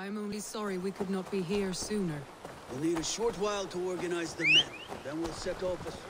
I'm only sorry we could not be here sooner. We'll need a short while to organize the men. Then we'll set off a...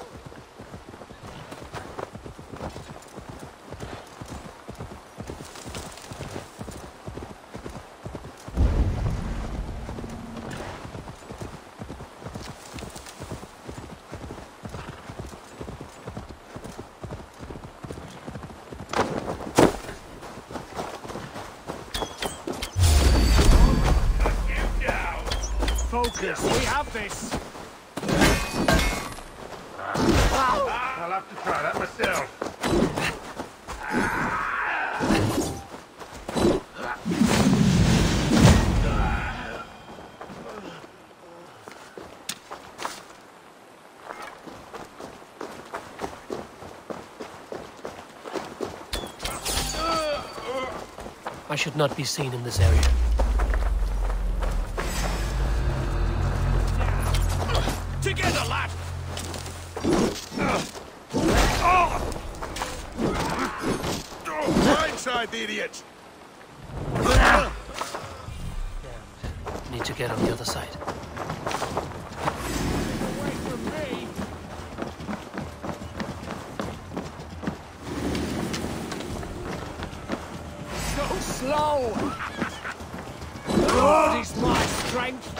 Focus, we have this! I'll have to try that myself. I should not be seen in this area. Together, lad! Blindside the idiot! Damned. Need to get on the other side. Away from me! So slow! God is my strength!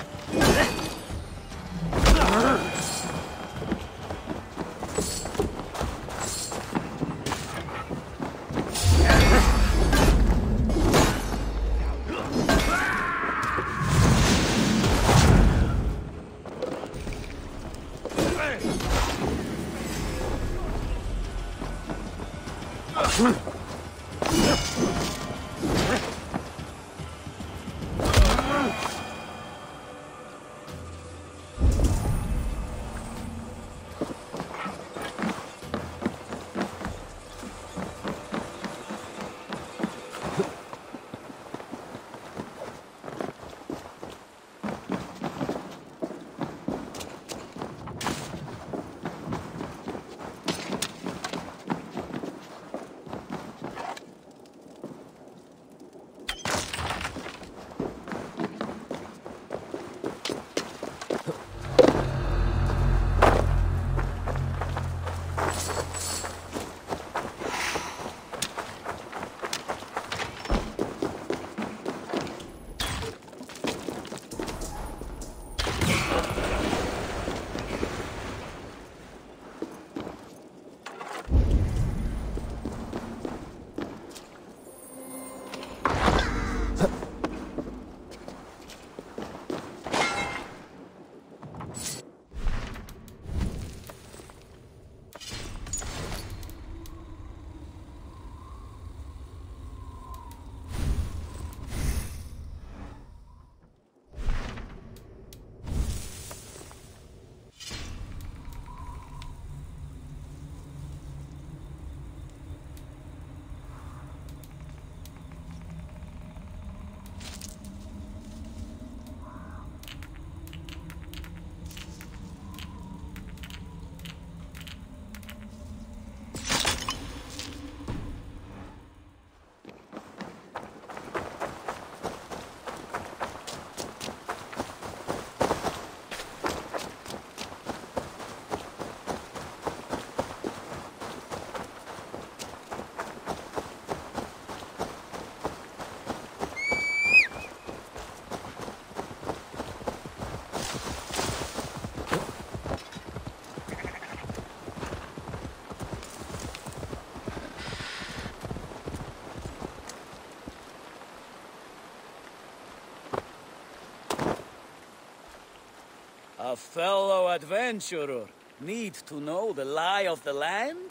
A fellow adventurer need to know the lie of the land?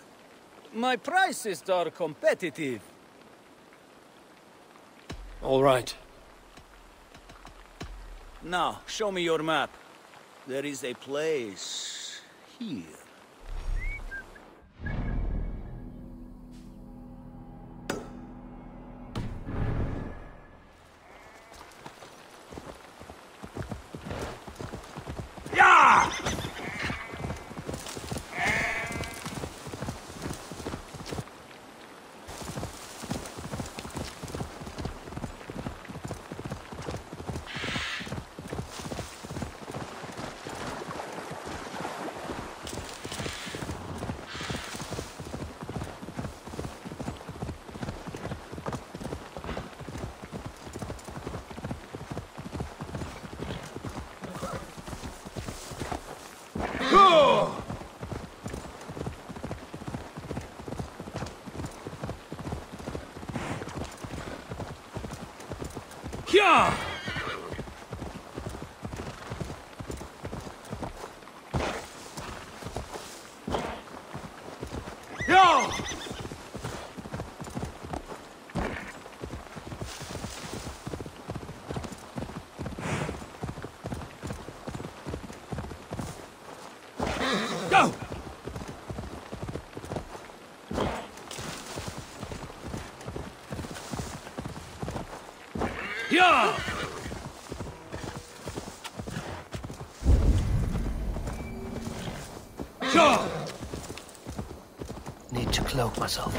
My prices are competitive. All right. Now, show me your map. There is a place here. Kya! Yo! Go! Yeah! Sure! Need to cloak myself.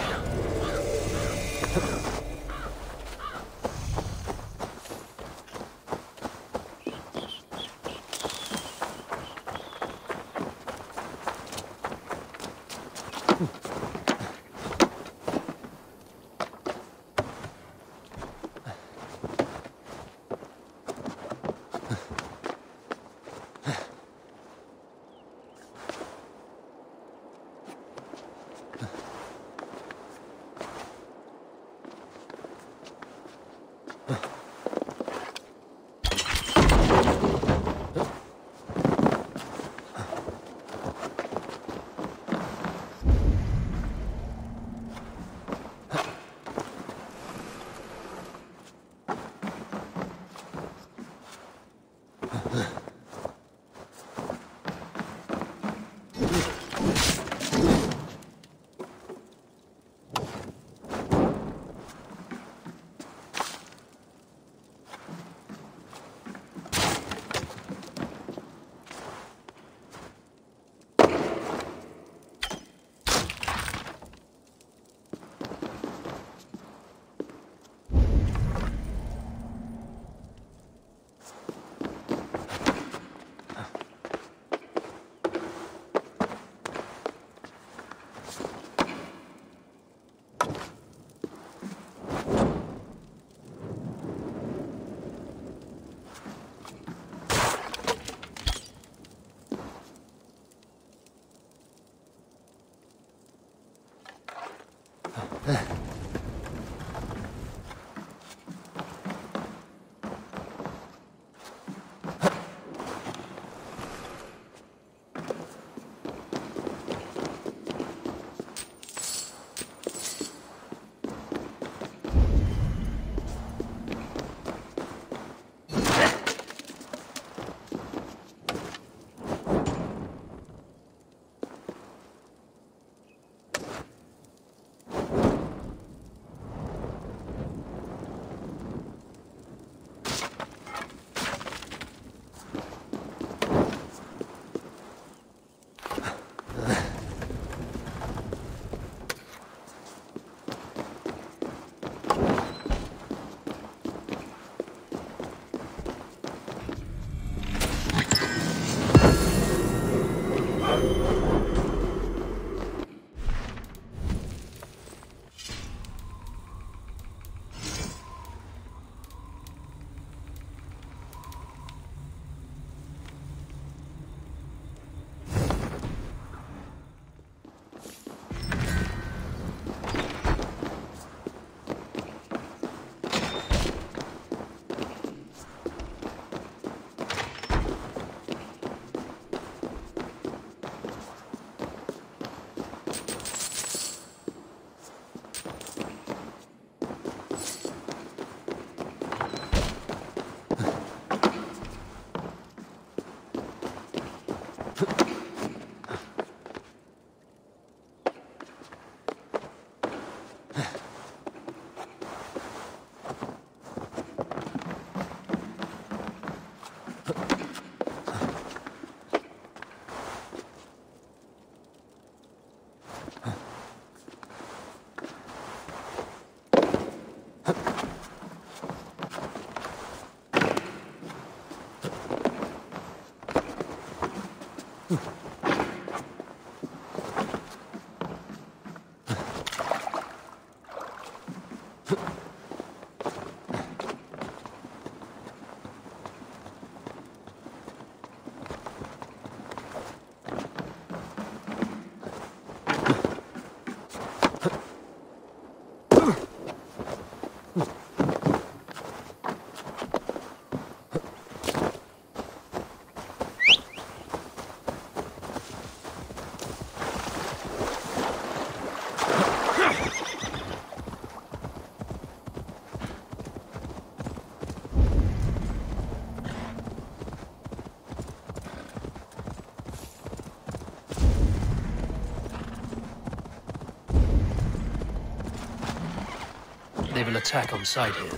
they will attack on sight here.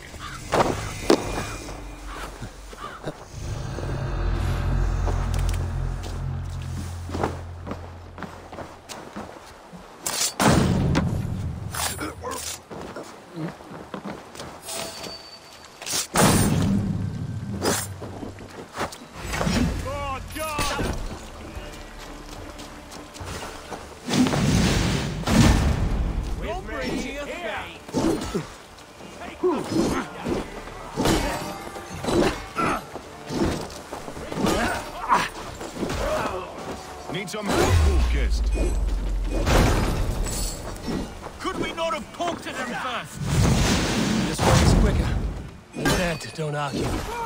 Need some help, guest. Could we not have poked at them first? This one is quicker. The dead don't argue.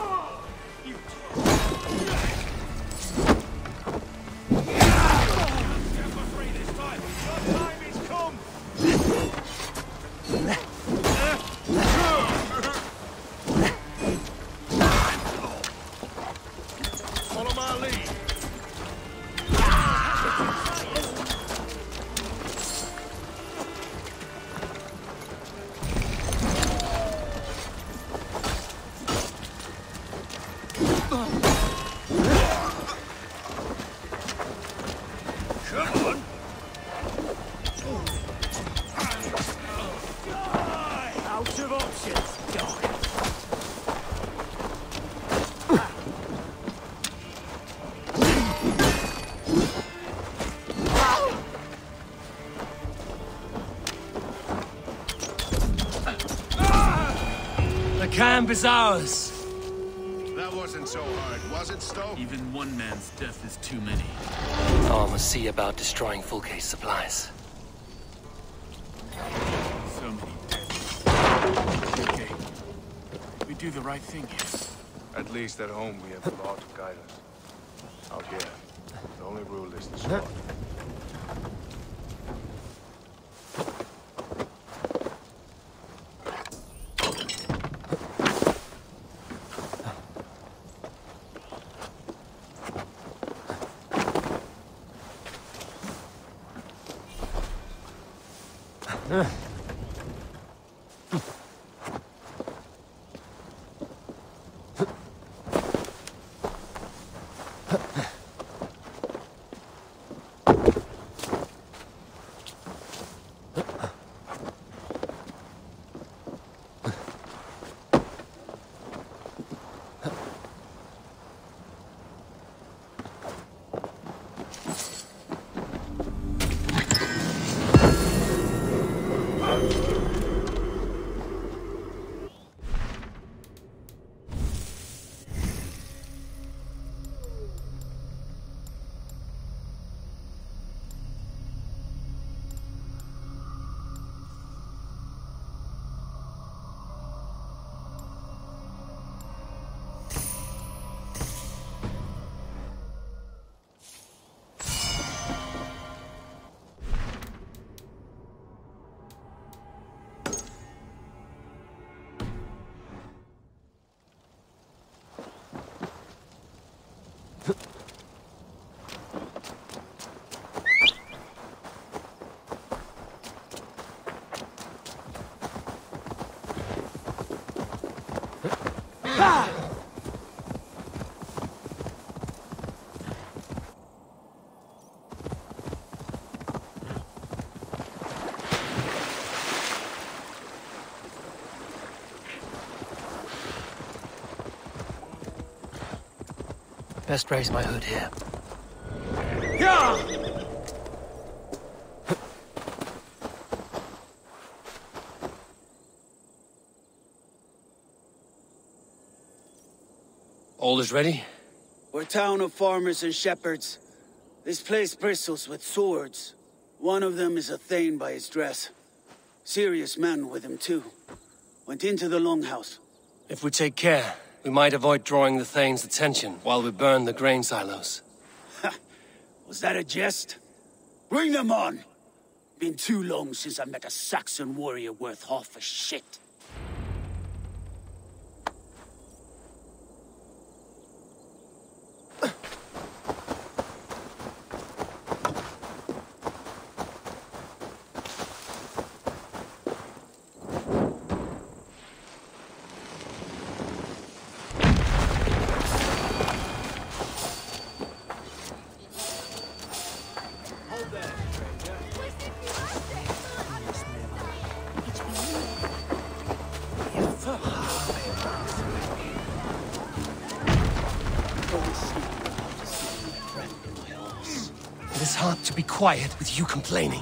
Follow my lead. Out of options, dog. The camp is ours. That wasn't so hard, was it, Stowe? Even one man's death is too many. Oh, I must see about destroying full case supplies. So many deaths. Okay. We do the right thing here. At least at home we have the law to guide us. Out here, the only rule is the sword. Best raise my hood here. All is ready? We're a town of farmers and shepherds. This place bristles with swords. One of them is a thane by his dress. Serious man with him, too. Went into the longhouse. If we take care, we might avoid drawing the Thane's attention while we burn the grain silos. Was that a jest? Bring them on! Been too long since I met a Saxon warrior worth half a shit. hard to be quiet with you complaining.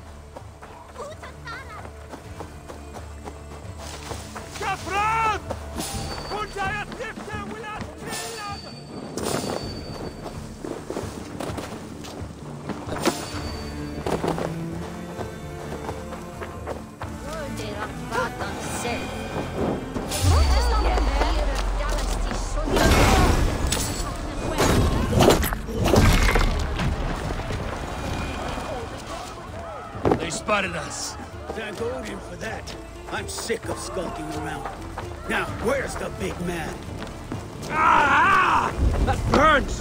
They spotted us. Thank Odin for that. I'm sick of skulking around. Now, where's the big man? Ah! That burns!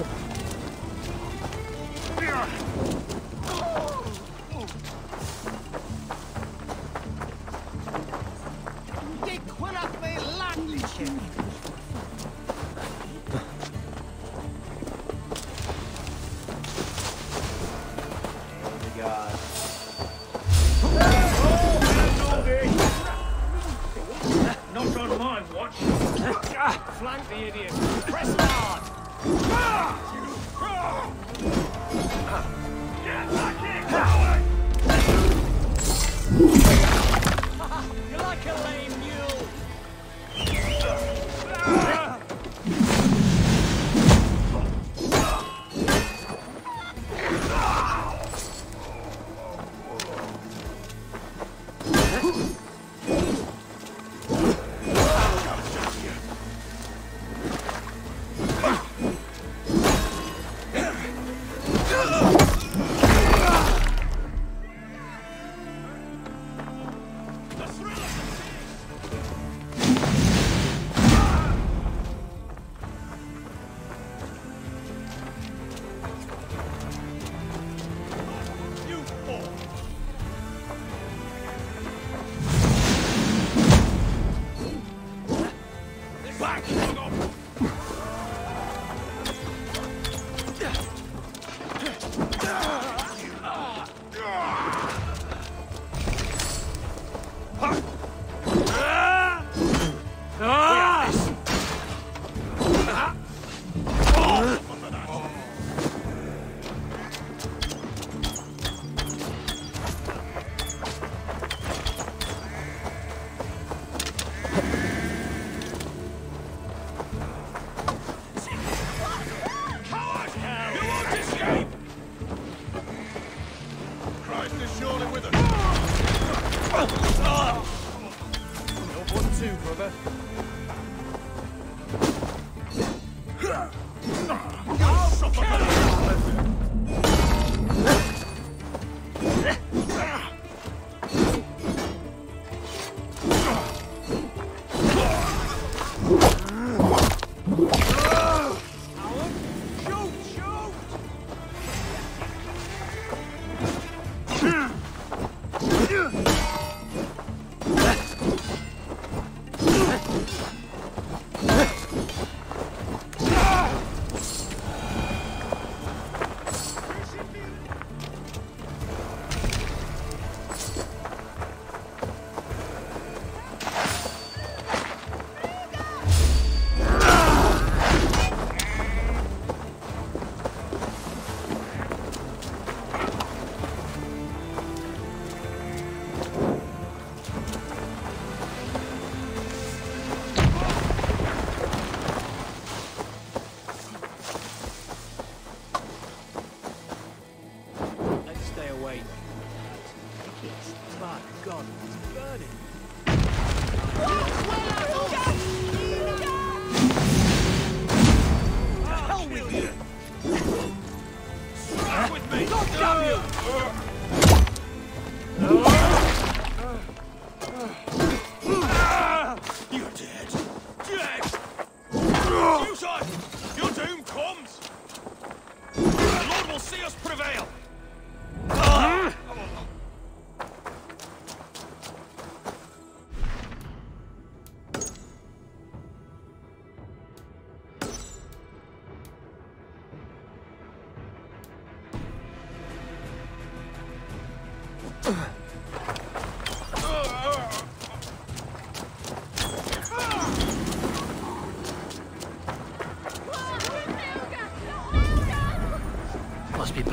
Not on my watch. Flank the idiot! Press hard! You're like a lame mule!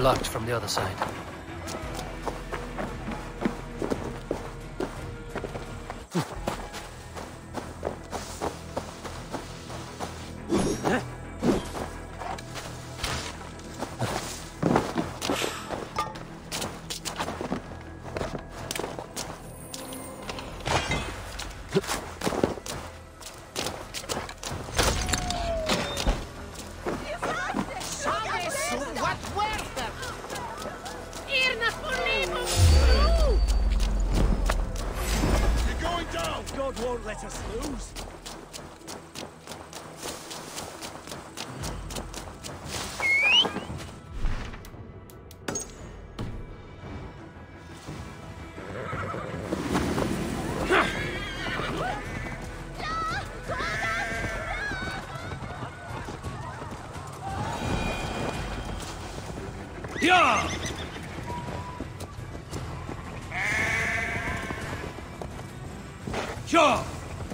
locked from the other side. Yeah! Sure!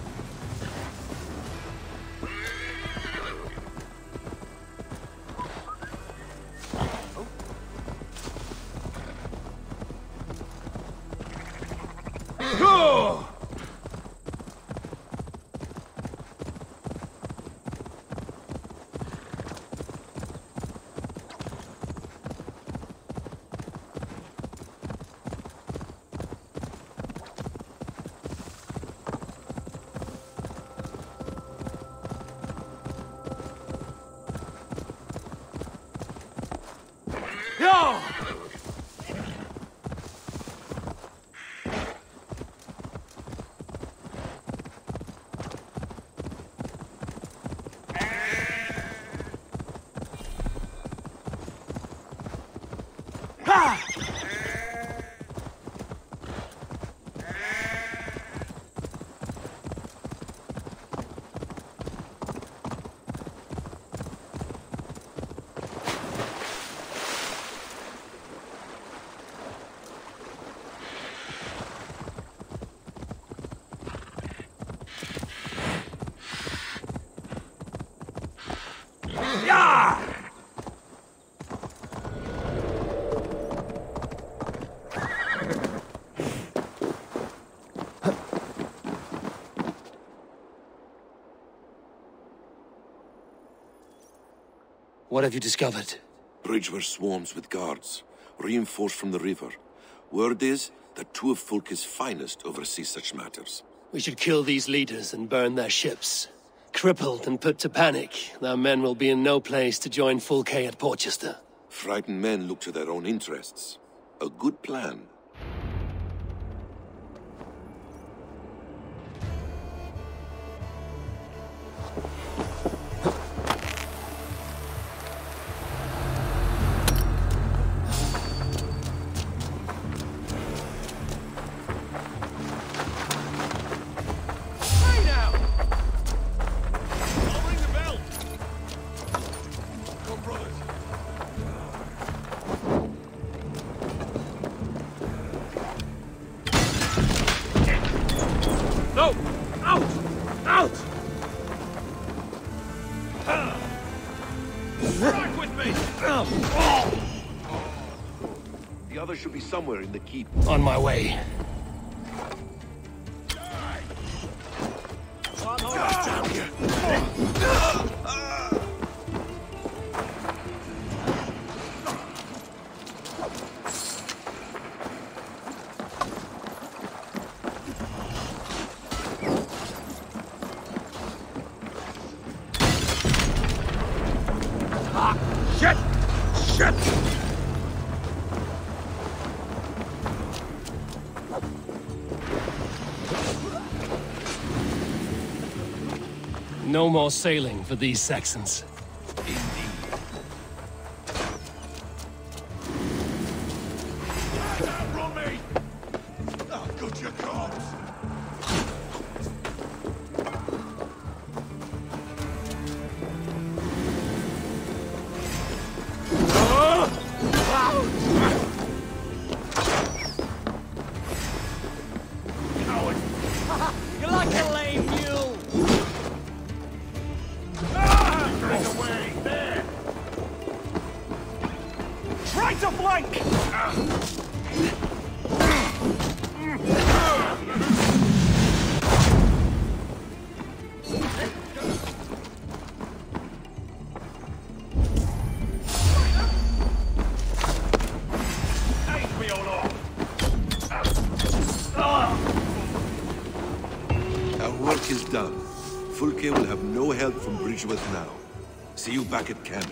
What have you discovered? Bridge where swarms with guards, reinforced from the river. Word is that two of Fulke's finest oversee such matters. We should kill these leaders and burn their ships. Crippled and put to panic, their men will be in no place to join Fulke at Portchester. Frightened men look to their own interests. A good plan. No! Out! Out! Strike with me! The other should be somewhere in the keep. On my way. Down here! Shit! Shit! No more sailing for these Saxons. From me! Oh, good your corpse! You're like a lame mule! Away! There! Traitor! Our work is done. Fulke will have no help from Bridgeworth now. See you back at camp.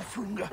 Frunga.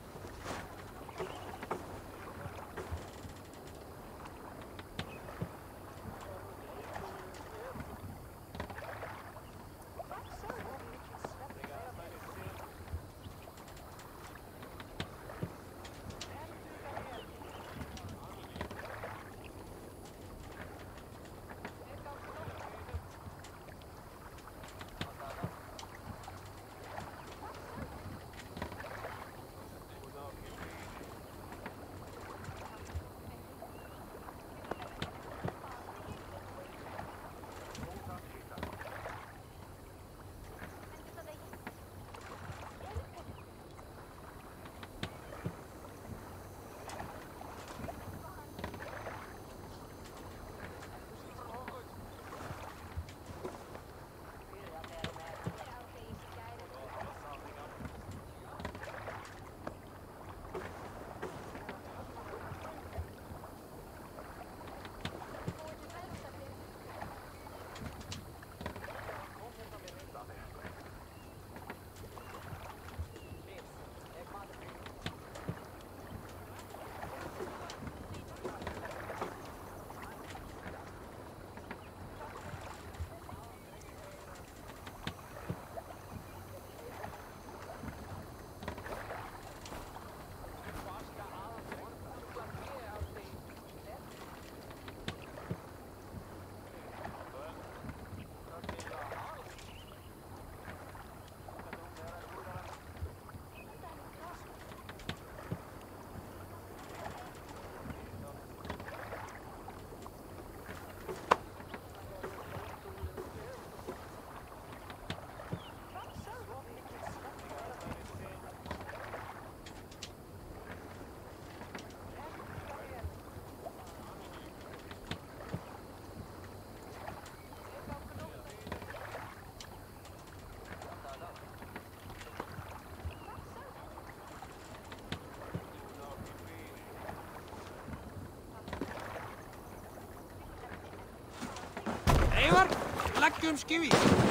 Eivor, leggjum skifi.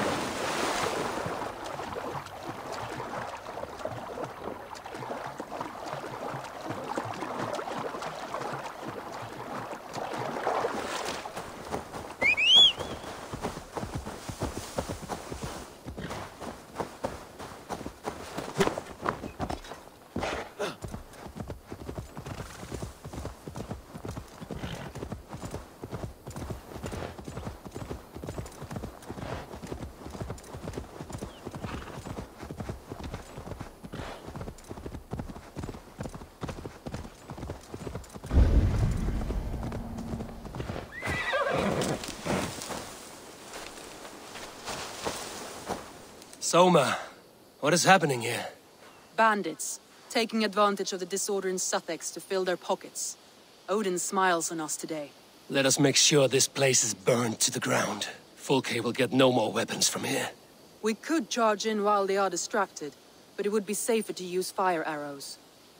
Soma, what is happening here? Bandits, taking advantage of the disorder in Sussex to fill their pockets. Odin smiles on us today. Let us make sure this place is burned to the ground. Fulke will get no more weapons from here. We could charge in while they are distracted, but it would be safer to use fire arrows.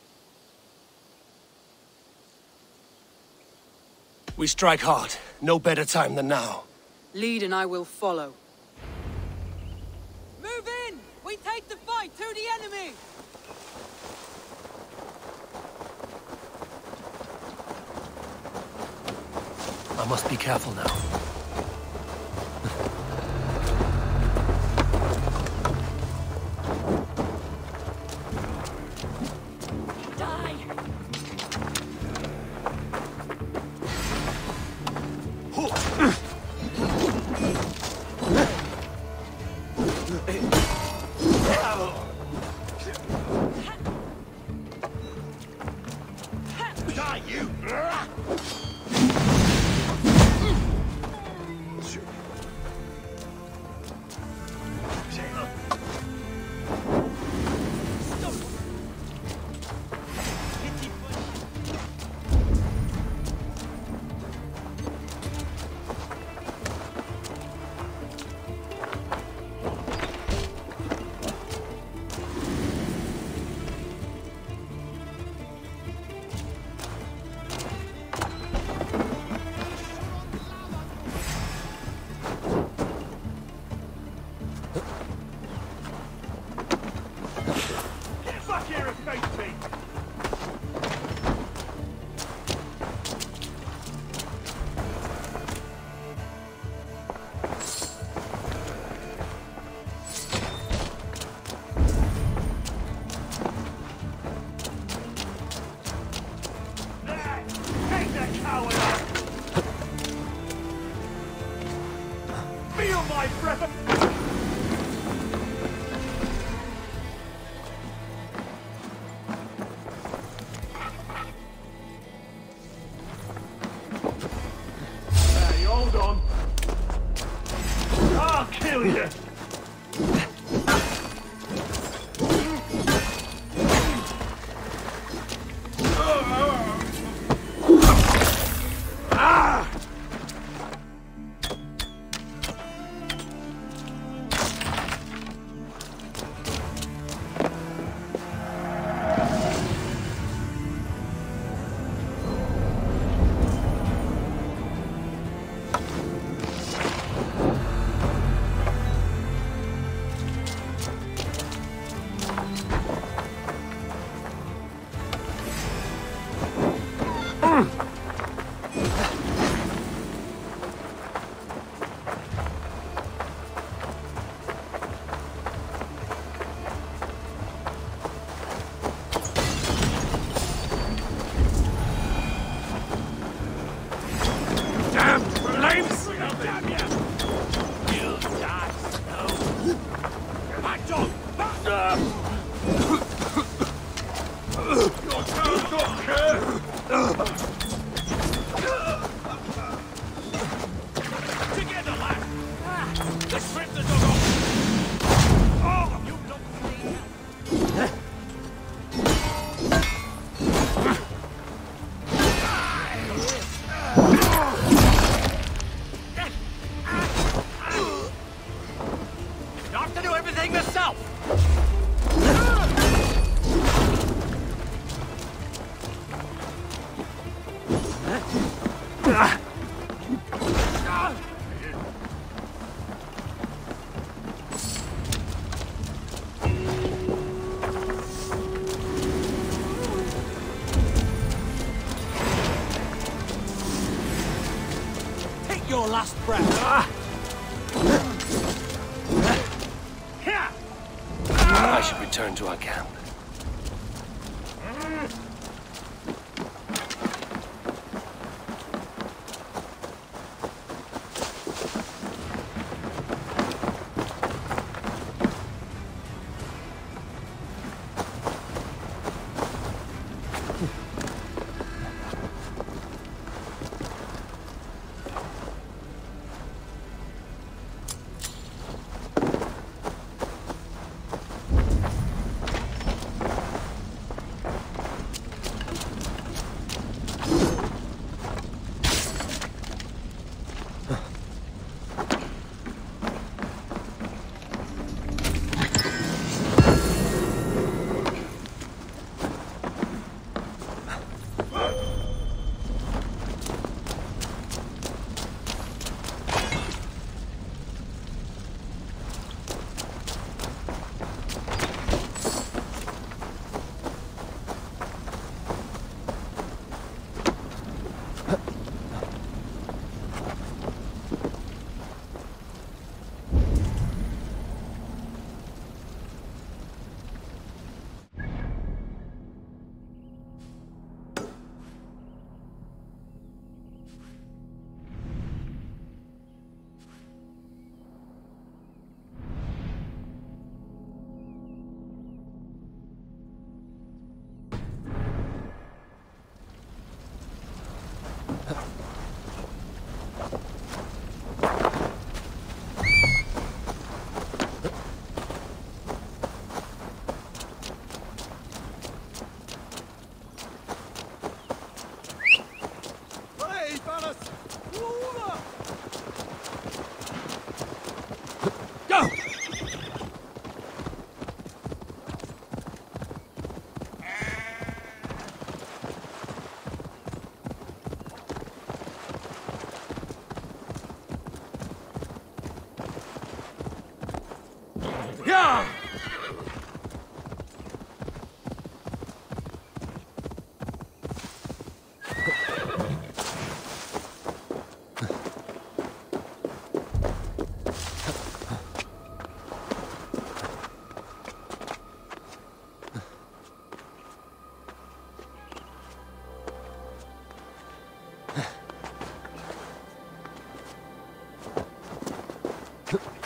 We strike hard. No better time than now. Lead and I will follow. Move in! We take the fight to the enemy! I must be careful now. my breath. Hey, hold on. I'll kill you. Your last breath. I should return to our camp. Huh?